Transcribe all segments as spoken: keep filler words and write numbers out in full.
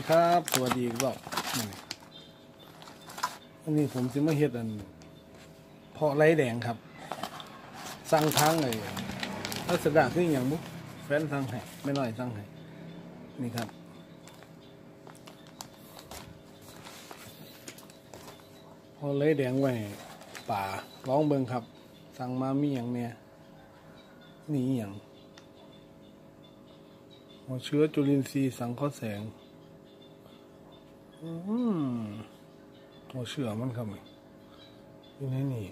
ครับสวัสดีครับอันนี้ผมจะมาเฮ็ดอันเพาะไรแดงครับสั่งทางเลยลักษณะคืออย่างมุกแฟนสั่งให้ไม่น้อยสั่งให้นี่ครับเพาะไรแดงไว้ป่าร้องเบิงครับสั่งมามีอย่างเนี้ยนี่อย่างหัวเชื้อจุลินทรีย์สังเคราะห์แสงอืมหัวเชื้อมันครับอยู่ในนี่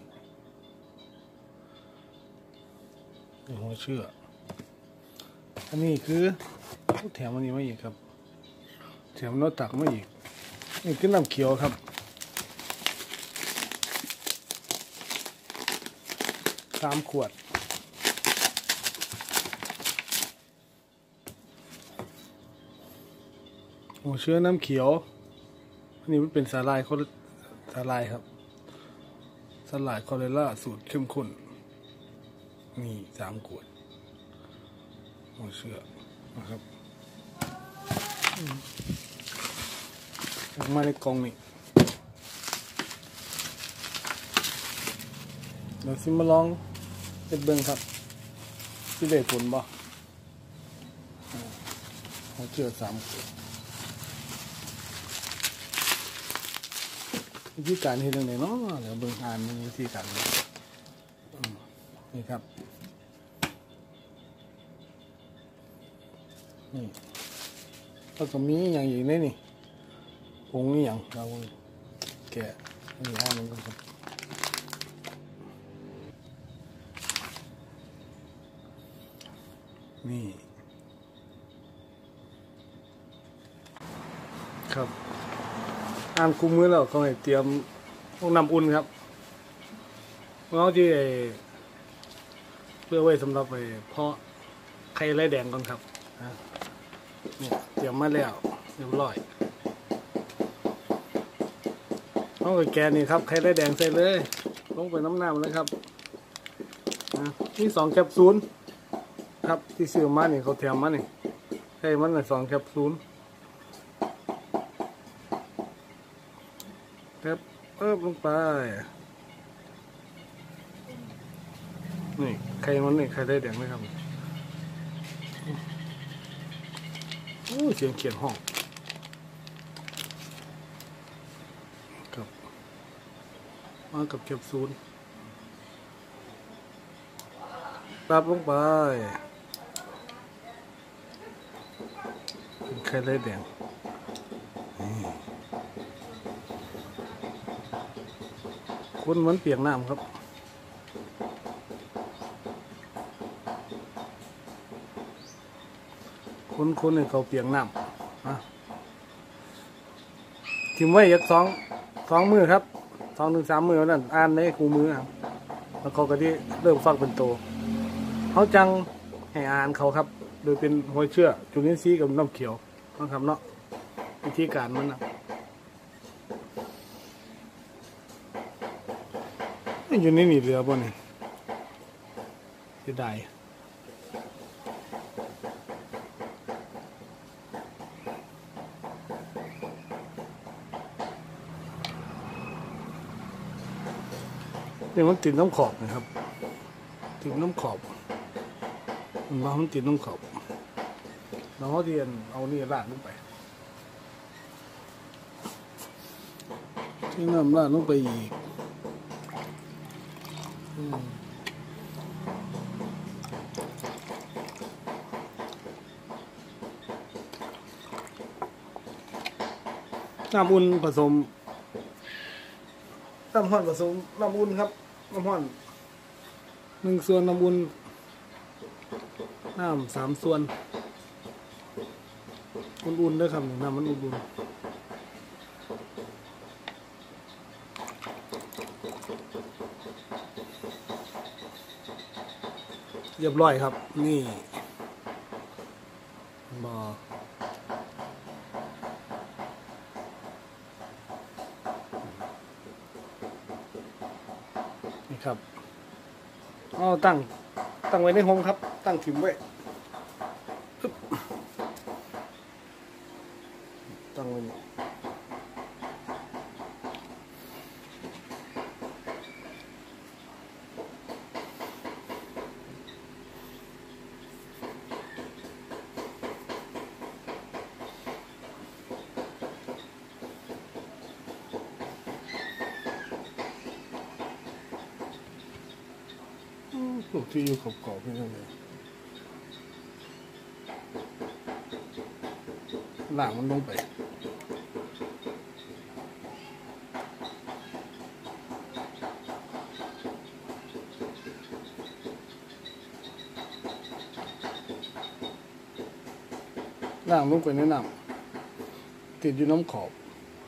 หัวเชื้ออันนี้คือแถมอันนี้มาอีกครับแถมโน้ตตักมาอีกนี่คือน้ำเขียวครับสามขวดหัวเชื้อน้ำเขียวอันนี้มันเป็นสาลายเขาสาลายครับสาลายคอเลล่าสูตรเข้มข้นนี่สามขวดหัวเชื้อนะครับออกมาในกล่องนี่เดี๋ยวซิมาลองเป็นเบิ้งครับที่ได้ผลบ่หัวเชื้อสามขวดวิธีการเฮ็ดจังได๋เนาะเดี๋ยวเบิ่งอ่านมีวิธีการนี่ครับนี่แล้วก็มีอย่างอีกในนี่ผงนี่อย่างเราแกะนี่อ่านมันก็ครับนี่ครับอ่านคู่มือแล้วก็ให้เตรียมพวกน้ำอุ่นครับเราที่เพื่อไว้สำหรับไปเพาะไข่ไรแดงก่อนครับเนี่ยเตรียมมาแล้วเรียบร้อยเอาไปแกะนี่ครับไข่ไรแดงใส่เลยลงไปน้ำน้ำเลยครับนี่สองแคปซูลครับที่ซื้อมาเนี่ยเขาแถมมาเนี่ยให้มันสองแคปซูลครับเพิ่มลงไปนี่ไข่มันนี่ไข่ได้แดงไหมครับโอ้เสียงเขียนห้องครับมากับแคปซูลตับลงไปไข่ได้แดงคนเหมือนเปียกน้ำครับคนคนเนี่ยเขาเปียกน้ำนะทิ้งไว้ยักสองสองมือครับสองถึงสามมือนั่นอ่านในคู่มือครับแล้วเขาก็ที่เริ่มฟักเป็นโตเขาจังให้อ่านเขาครับโดยเป็นหัวเชื้อจุลินทรีย์กับน้ำเขียวนะครับเนาะวิธีการมันนะอยู่ในนี่เรือบ่นี่จะได้เนี่ยมันติดน้ำขอบนะครับติดน้ำขอบมันว่ามันติดน้ำขอบเราเขาเรียนเอานี่ราดลงไปที่น้ำราดลงไปอีกน้ำอุ่นผสมน้ำห้อนผสมน้ำอุ่นครับน้ำห้อนหนึ่งส่วนน้ำอุ่นน้ำสามส่วนอุ่นๆด้วยครับน้ำมันอุ่นๆเรียบร้อยครับนี่บอนี่ครับอ๋อตั้งตั้งไว้ในห้องครับตั้งถิ่มไว้ตั้งพวกที่อยู่ขอบขอบเป็นยังไงหลังมันลงไปล่างลงไปในน้ำติดอยู่น้ำขอบ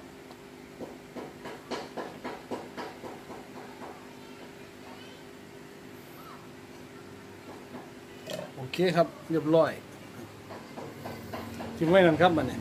โอเคครับเรียบร้อยทิ้งไว้นั่นครับมันเนี่ย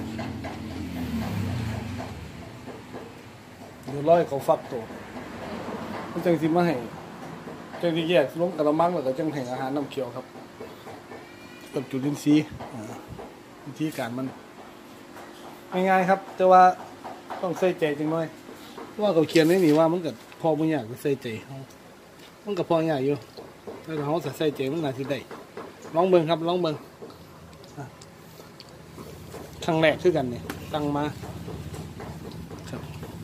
เดี๋ยวร้อยเขาฟักตัวมันจังสิมาให้จังที่แยกลงกระมังแล้วก็จังแห่งอาหารน้ำเขียวครับกับจุลินทรีย์วิธีการมันง่ายๆครับแต่ว่าต้องใส่ใจจังหน่อยว่าเขาเขียนไม่มีว่ามันก็พอไม่อยากจะใส่ใจเขามันก็พออยากอยู่ถ้าเขาใส่ใจมันน่าจะได้ลองเบิ่งครับลองเบิ่งครั้งแรกคือกันเนี่ยตั้งมาครับ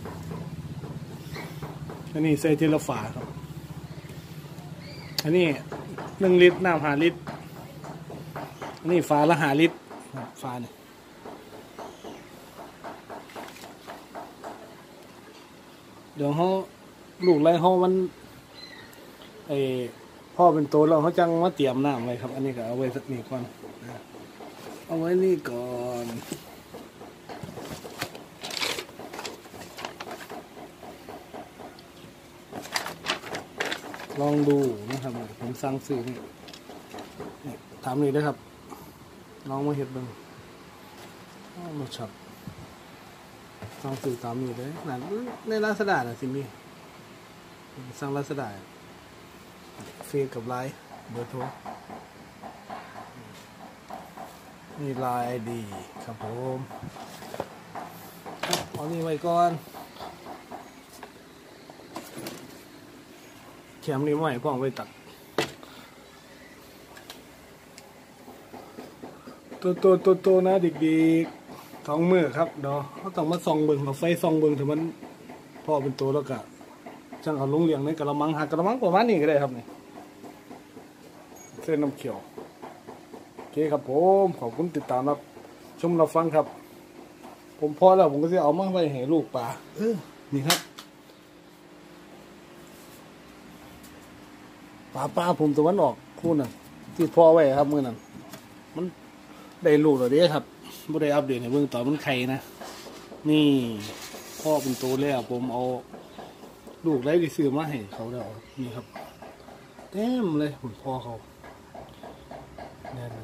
อันนี้ใส่ทีละฝาครับอันนี้หนึ่งลิตรน้ำห้าลิตรอันนี้ฝาละห้าลิตรฝาเนี่ยเดี๋ยวเขาลูกไรเขามันไอพ่อเป็นโตแล้วเขาจังมาเตรียมน้ำไว้ครับอันนี้ก็เอาไว้สักนิดก่อนเอาไว้นี่ก่อนลองดูนะครับผมสั่งซื้อนี่ถามนี่ได้ครับลองมาเห็ดบ้างมาช็อปสั่งซื้อตามนี่เลยนั่นในลาซาด้าน่ะสิมีสั่งลาซาด้าเฟซกับไลน์เบอร์โทรนี่ไลน์ไอดีครับผมเอานี่ไว้ก่อนแคมนี้ไม่พ่อไว้ตัดตัวตัวตัวตัวนะเด็กๆท้องมือครับเดี๋ยวเขาต้องมาส่องเบิ่งเราไฟส่องเบิ่งถึงมันพ่อเป็นตัวแล้วก็จังเอาลงเลี้ยงในกระมังหากระมังประมาณนี้ก็ได้ครับนี่เส้นน้ำเขียวโอเคครับผมขอบคุณติดตามรับชมรับฟังครับผมพอแล้วผมก็จะเอามาไว้ให้ลูกปลาเออนี่ครับปลาปลาผมตะวันออกคู่นั่นที่พ่อไว้ครับมือนั่นมันได้ลูกแล้วเด้ครับไม่ได้อัปเดตในเบื้องต่อมันไข่นะนี่พ่อเป็นตัวแล้วผมเอาลูกไร้ที่ซื้อมาให้เขาแล้วนี่ครับเต็มเลยหุ่นพ่อเขาแน่น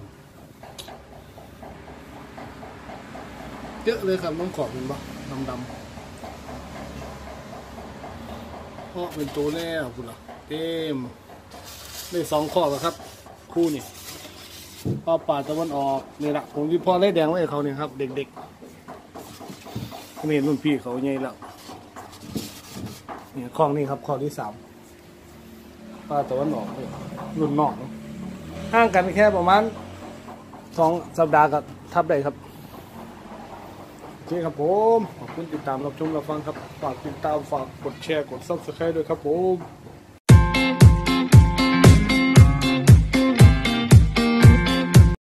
เยอะเลยครับน้องขอบเป็นปะดำดำพ่อเป็นตัวแล้วคุณล่ะเต็มได้สองข้อแล้วครับคู่นี่พ่อป่าตะวันออกนี่แหละผมที่พ่อไล่แดงไว้เขาเนี่ยครับเด็กๆไม่เห็นรุ่นพี่เขาใหญ่แล้วนี่ข้อนี้ครับข้อที่สามป่าตะวันออกรุ่นนอกห่างกันแค่ประมาณสองสัปดาห์กับทับได้ครับโอเคครับผมขอบคุณติดตามรับชมรับฟังครับฝากติดตามฝากกดแชร์กดซับสไครต์ด้วยครับผม